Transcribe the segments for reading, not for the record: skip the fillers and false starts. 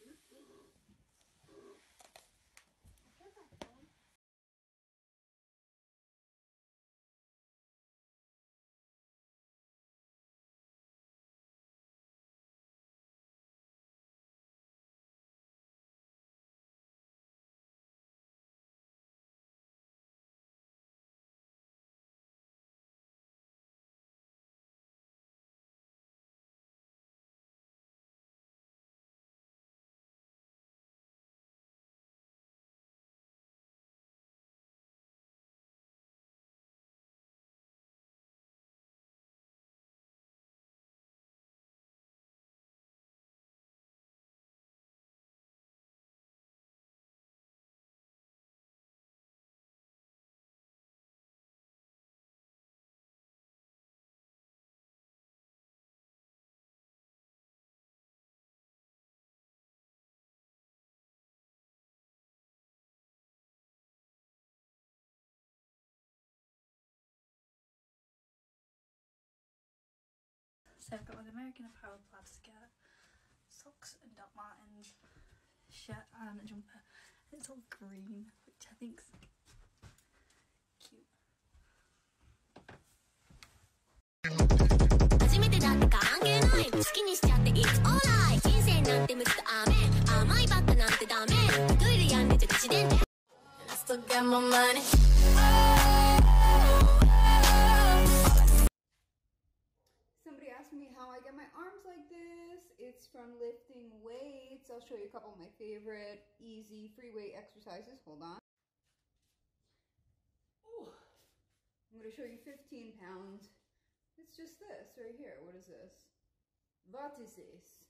So I've got an American Apparel plaid skirt, socks and Doc Martens, shirt and a jumper. It's all green, which I think's cute. 初めてだって関係ない好きにしちゃって It's alright 人生なんてむずく甘いばっかなんてダメトイレやんでちゃ口で I still got my money Somebody asked me how I get my arms like this. It's from lifting weights. I'll show you a couple of my favorite easy free weight exercises. Hold on. Ooh. I'm going to show you 15 pounds. It's just this right here. What is this? What is this?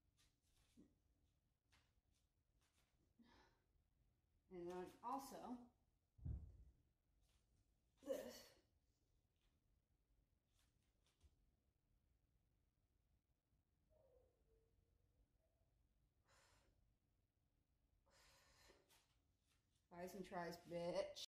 And then also this. Tries and tries, bitch.